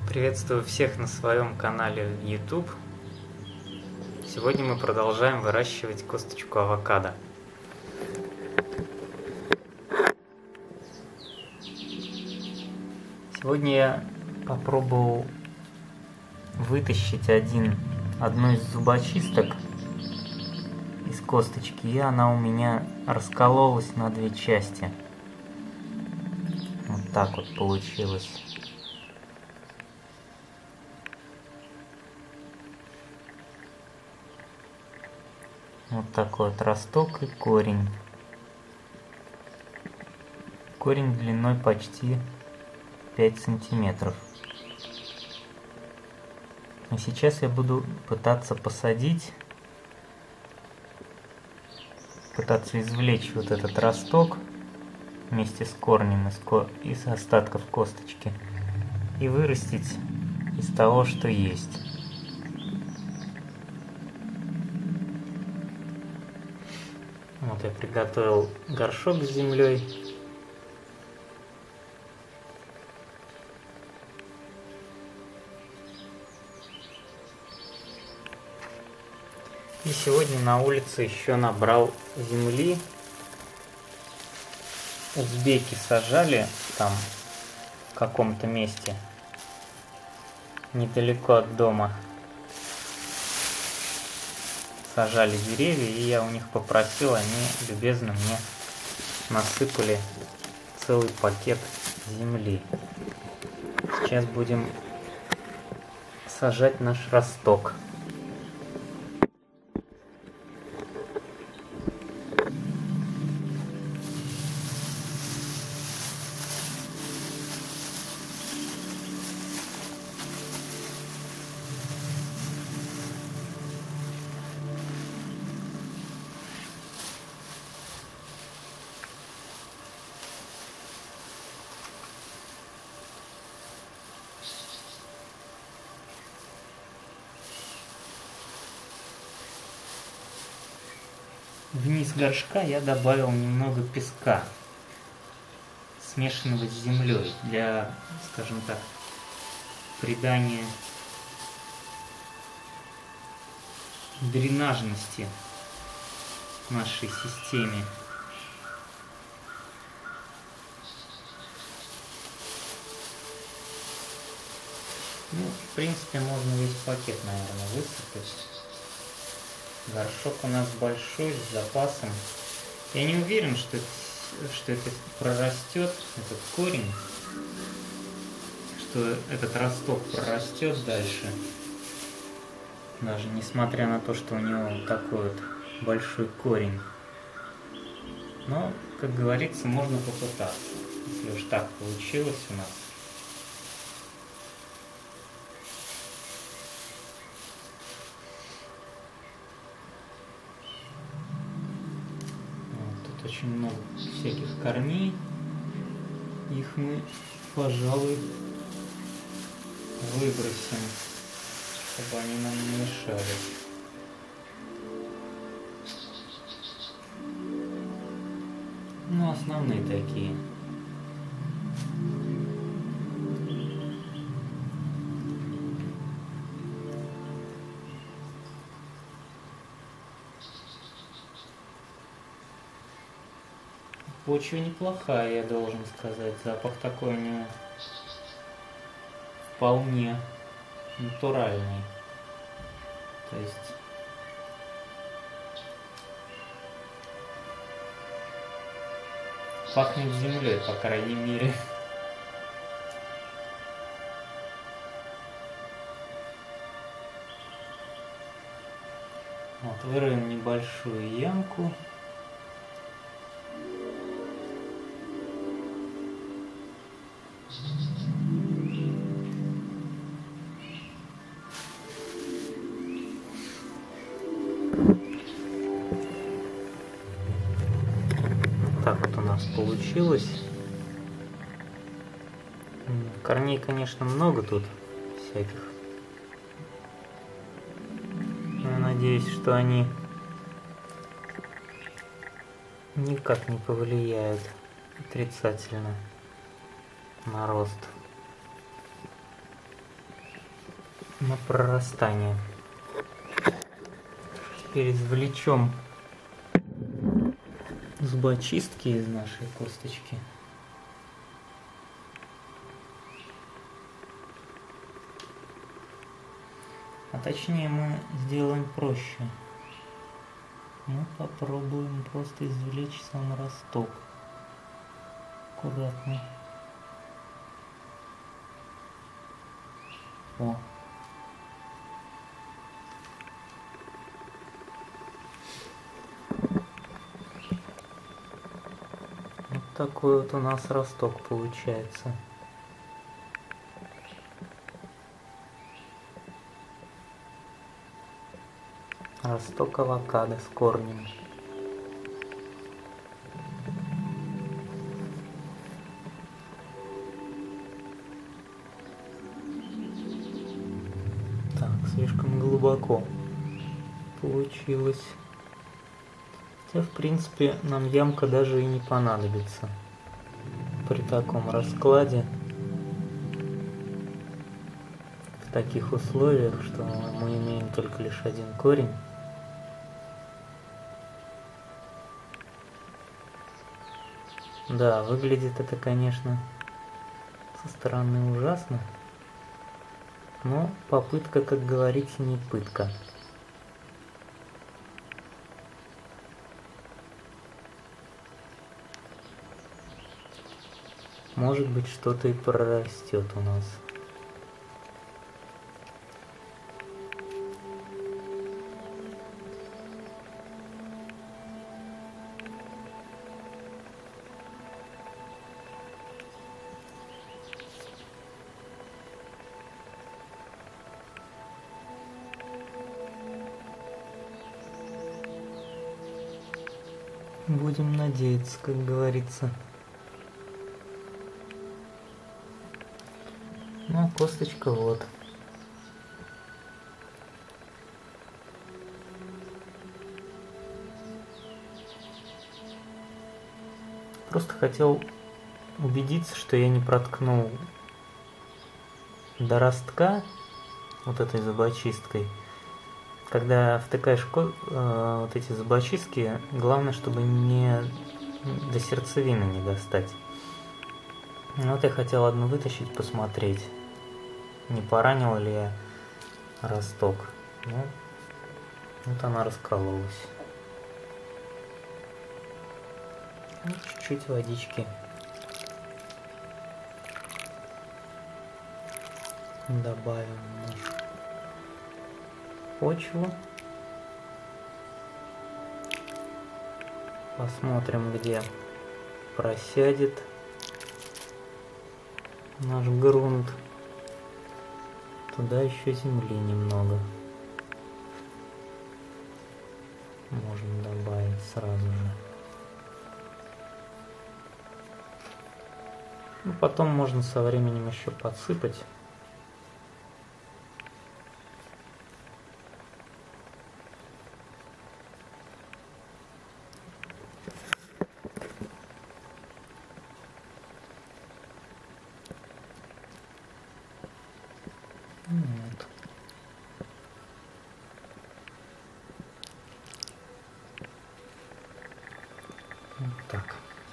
Приветствую всех на своем канале YouTube. Сегодня мы продолжаем выращивать косточку авокадо. Сегодня я попробовал вытащить одну из зубочисток из косточки, и она у меня раскололась на две части. Вот так вот получилось. Вот такой вот росток и корень. Корень длиной почти 5 сантиметров. И сейчас я буду пытаться посадить, пытаться извлечь вот этот росток вместе с корнем из остатков косточки и вырастить из того, что есть. Вот я приготовил горшок с землей. И сегодня на улице еще набрал земли. Узбеки сажали там в каком-то месте недалеко от дома. Сажали деревья, и я у них попросил, они любезно мне насыпали целый пакет земли. Сейчас будем сажать наш росток. Вниз горшка я добавил немного песка, смешанного с землей, для, скажем так, придания дренажности нашей системе. Ну, в принципе, можно весь пакет, наверное, высыпать. Горшок у нас большой, с запасом. Я не уверен, что это прорастет, этот корень, что этот росток прорастет дальше. Даже несмотря на то, что у него такой вот большой корень. Но, как говорится, можно попытаться, если уж так получилось у нас. Очень много всяких корней. Их мы, пожалуй, выбросим, чтобы они нам не мешали. Ну, основные такие. Почва неплохая, я должен сказать. Запах такой у него вполне натуральный. То есть пахнет землей, по крайней мере. Вот, вырыем небольшую ямку. Так вот у нас получилось. Корней, конечно, много тут всяких. Я надеюсь, что они никак не повлияют отрицательно на рост. на прорастание. Теперь извлечем зубочистки из нашей косточки. А точнее мы сделаем проще. Мы попробуем просто извлечь сам росток. Аккуратно. О. Вот такой вот у нас росток получается. Росток авокадо с корнем. Так, слишком глубоко получилось. Хотя, в принципе, нам ямка даже и не понадобится при таком раскладе. В таких условиях, что мы имеем только лишь один корень. Да, выглядит это, конечно, со стороны ужасно, но попытка, как говорится, не пытка. Может быть, что-то и прорастет у нас. Будем надеяться, как говорится. Ну, а косточка вот. Просто хотел убедиться, что я не проткнул до ростка вот этой зубочисткой. Когда втыкаешь вот эти зубочистки, главное, чтобы не до сердцевины не достать. Вот я хотел одну вытащить, посмотреть, не поранил ли я росток. Ну, вот она раскололась. Ну, чуть-чуть водички добавим в нашу почву. Посмотрим, где просядет наш грунт. Туда еще земли немного можно добавить сразу же. Ну, потом можно со временем еще подсыпать. Вот. Вот так.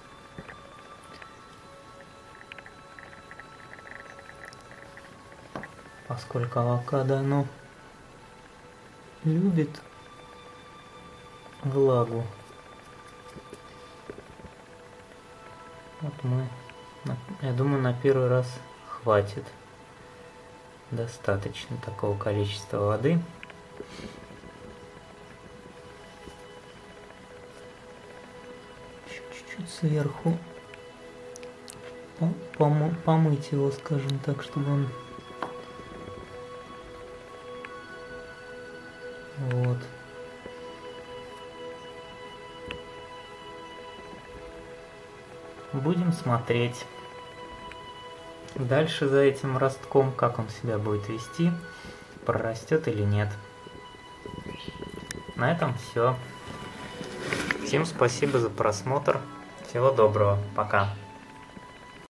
Поскольку авокадо, оно любит влагу. Вот мы, я думаю, на первый раз хватит. Достаточно такого количества воды. Чуть-чуть сверху помыть его, скажем так, чтобы он... Вот. Будем смотреть дальше за этим ростком, как он себя будет вести, прорастет или нет. На этом все. Всем спасибо за просмотр. Всего доброго. Пока.